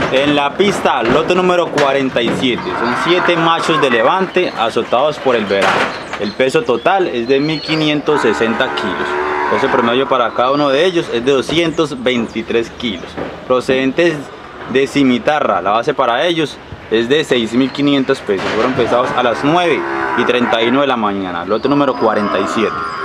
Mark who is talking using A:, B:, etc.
A: En la pista, lote número 47, son 7 machos de levante azotados por el verano. El peso total es de 1560 kilos. El peso promedio para cada uno de ellos es de 223 kilos. Procedentes de Cimitarra, la base para ellos es de 6.500 pesos. Fueron pesados a las 9:31 de la mañana, lote número 47.